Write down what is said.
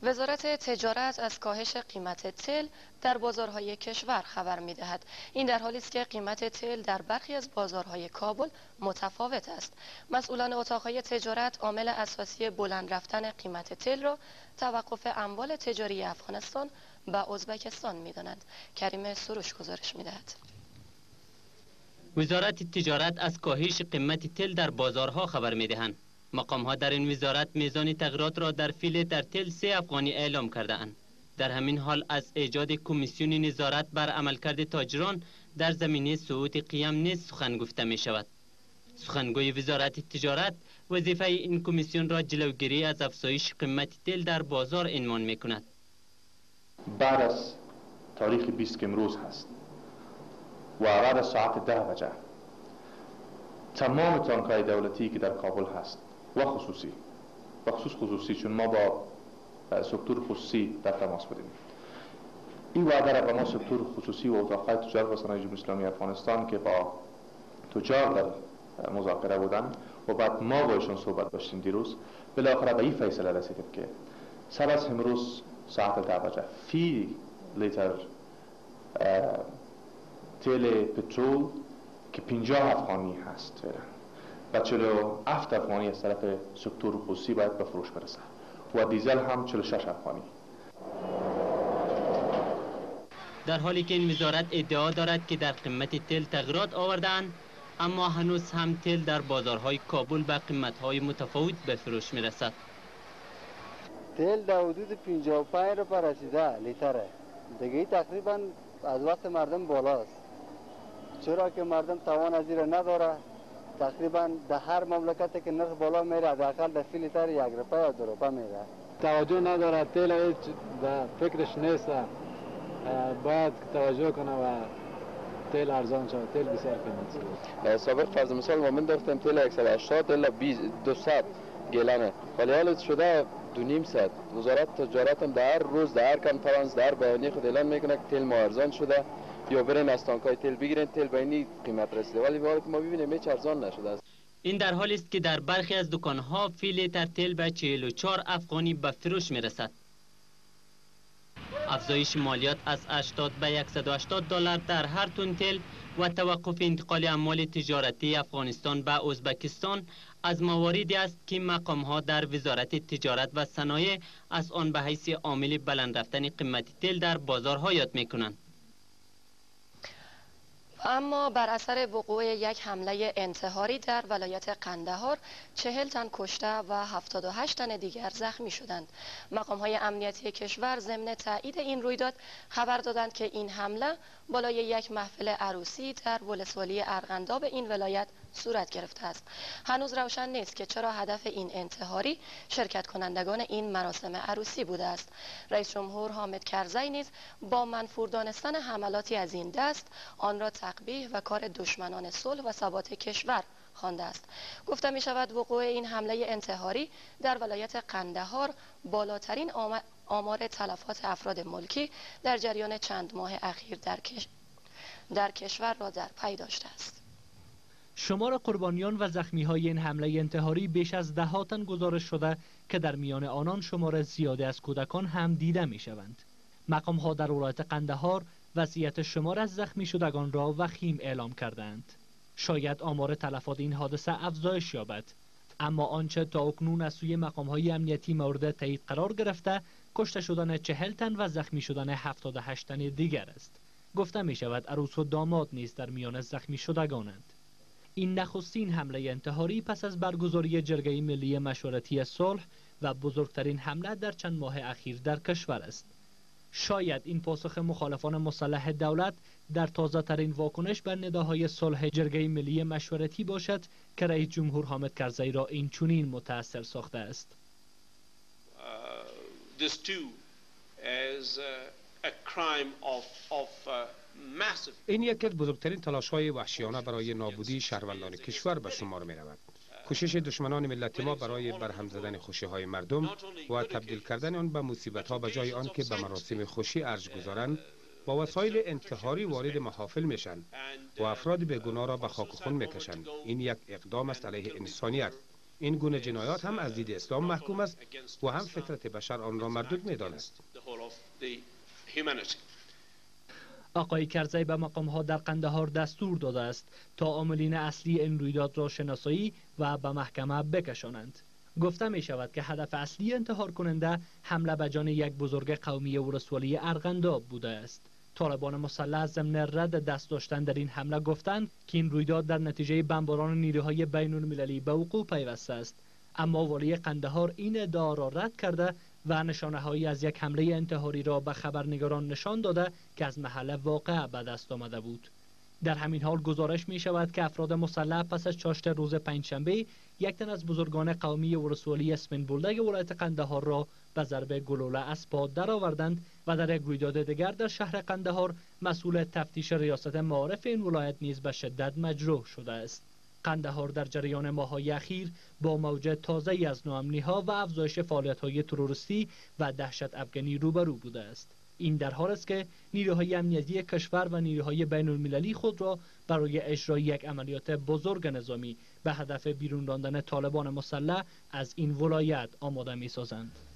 وزارت تجارت از کاهش قیمت تل در بازارهای کشور خبر می‌دهد. این در حالی است که قیمت تل در برخی از بازارهای کابل متفاوت است. مسئولان اتاقهای تجارت عامل اساسی بلند رفتن قیمت تل را توقف اموال تجاری افغانستان و ازبکستان می‌دانند. کریم سروش گزارش می‌دهد. وزارت تجارت از کاهش قیمت تل در بازارها خبر می‌دهند. مقام‌ها در این وزارت میزان تغییرات را در فیلتر تل 3 افغانی اعلام کرده‌اند. در همین حال از ایجاد کمیسیون نظارت بر عملکرد تاجران در زمینه صعود قیم نیز سخن گفته می شود. سخنگوی وزارت تجارت وظیفه این کمیسیون را جلوگیری از افزایش قیمت تل در بازار عنوان می کند. بعد از تاریخ 20 که امروز هست و بعد از ساعت 10 بجه تمام تانک‌های دولتی که در کابل هست و خصوصی و خصوصی چون ما با سکتور خصوصی در تماس بودیم، این وعده را به ما سکتور خصوصی و اتاقهای تجارت و صنایع جمهوری اسلامی افغانستان که با تجار در مذاکره بودن و بعد ما با ایشون صحبت داشتیم دیروز، بالاخره به این فیصله رسیدیم که سر از امروز ساعت 10 بجه فی لیتر تیل پترول که 50 افغانی هست و 47 افغانی از طرف سکتور خصوصی باید به فروش برسه و دیزل هم 46 افغانی. در حالی که این وزارت ادعا دارد که در قیمت تل تغییرات آوردند، اما هنوز هم تل در بازارهای کابل به قیمت‌های متفاوت به فروش می‌رسد. تل در حدود 55 رو رسیده لیتره. دیگه تقریبا از وقت مردم بالاست. چرا که مردم توان از این نداره. تقریبا در هر مملکتی که نرخ بالا میره حداقل در فی لیتر 1 روپیه یا 2 روپیه میره. توجه نداره، تل هیچ در فکرش نیست. باید توجه کنه و تل ارزان شد. تل بسیار قیمتی. سابق فرض مثال ما من داشتم تل 180 الا 200 گلنه، ولی حالا شده 2.5 وزارت تجارت هم در هر روز در هر کنفرانس در بیانیه خود اعلان میکنه که تل ما ارزان شده یا برن از تانکای تل بگیرن، تل به این قیمت رسیده، ولی به ما ببینیم هیچ ارزان نشده است. این در حالی است که در برخی از دکان‌ها فی لیتر تل به 44 افغانی به فروش میرسد. افزایش مالیات از 80 به 180 دلار در هر تن تل و توقف انتقال اموال تجارتی افغانستان به ازبکستان از مواردی است که مقام‌ها در وزارت تجارت و صنایع از آن به حیث عامل بلند رفتن قیمت تل در بازارها یاد می‌کنند. اما بر اثر وقوع یک حمله انتحاری در ولایت قندهار 40 تن کشته و 78 تن دیگر زخمی شدند. مقام‌های امنیتی کشور ضمن تایید این رویداد خبر دادند که این حمله بالای یک محفل عروسی در ولسوالی ارغنداب این ولایت صورت گرفته است. هنوز روشن نیست که چرا هدف این انتحاری شرکت کنندگان این مراسم عروسی بوده است. رئیس جمهور حامد کرزی نیز با منفور دانستن حملاتی از این دست آن را تقبیح و کار دشمنان صلح و ثبات کشور خوانده است. گفته می شود وقوع این حمله انتحاری در ولایت قندهار بالاترین آمار تلفات افراد ملکی در جریان چند ماه اخیر در کشور را در پی داشته است. شمار قربانیان و زخمی‌های این حمله انتحاری بیش از 10 تن گزارش شده که در میان آنان شمار زیادی از کودکان هم دیده می‌شوند. مقام‌ها در ولایت قندهار وضعیت شمار از زخمی شدگان را وخیم اعلام کردند. شاید آمار تلفات این حادثه افزایش یابد، اما آنچه تا اکنون از سوی مقام‌های امنیتی مورد تایید قرار گرفته کشته شدن 40 تن و زخمی شدن 78 تن دیگر است. گفته می‌شود عروس و داماد نیز در میان زخمی شدگانند. این نخستین حمله انتحاری پس از برگزاری جرگه ملی مشورتی صلح و بزرگترین حمله در چند ماه اخیر در کشور است. شاید این پاسخ مخالفان مسلح دولت در تازه ترین واکنش بر نداهای صلح جرگه ملی مشورتی باشد که رئیس جمهور حامد کرزی را این چنین متأثر ساخته است. این یکی از بزرگترین تلاش‌های وحشیانه برای نابودی شهروندان کشور به شمار می‌رود. کوشش دشمنان ملت ما برای برهم زدن خوشی‌های مردم و تبدیل کردن آن به مصیبت‌ها به جای آن که به مراسم خوشی ارج گذارند، با وسایل انتحاری وارد محافل میشن و افراد بیگناه را به خاک خون میکشند. این یک اقدام است علیه انسانیت. این گونه جنایات هم از دید اسلام محکوم است و هم فطرت بشر آن را مردود می‌داند. آقای کرزی به مقام‌ها در قندهار دستور داده است تا عاملین اصلی این رویداد را شناسایی و به محکمه بکشانند. گفته می شود که هدف اصلی انتحار کننده حمله به جان یک بزرگ قومی ولسوالی ارغنداب بوده است. طالبان مسلح ضمن رد دست داشتن در این حمله گفتند که این رویداد در نتیجه بمباران نیروهای بین المللی به وقوع پیوسته است، اما والی قندهار این ادعا را رد کرده و نشانه‌هایی از یک حمله انتحاری را به خبرنگاران نشان داده که از محل واقعه به دست آمده بود. در همین حال گزارش می شود که افراد مسلح پس از چاشت روز پنجشنبه یک تن از بزرگان قومی ولسوالی اسمین بولدک ولایت قندهار را به ضرب گلوله از پا درآوردند و در یک رویداد دیگر در شهر قندهار مسئول تفتیش ریاست معارف این ولایت نیز به شدت مجروح شده است. قندهار در جریان ماه‌های اخیر با موج تازه‌ای از ناامنی‌ها و افزایش فعالیت‌های تروریستی و دهشت افکنی روبرو بوده است. این در حال است که نیروهای امنیتی کشور و نیروهای بین المللی خود را برای اجرای یک عملیات بزرگ نظامی به هدف بیرون راندن طالبان مسلح از این ولایت آماده می‌سازند.